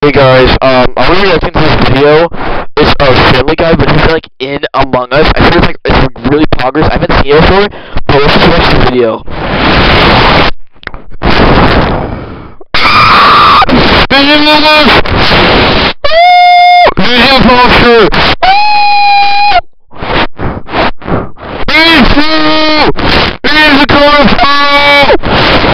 Hey guys, I was reacting to this video. It's a Family Guy, but he's like in Among Us. I feel like it's like really progress. I haven't seen it before, but let's just watch the video. This is Among Us! This is imposter!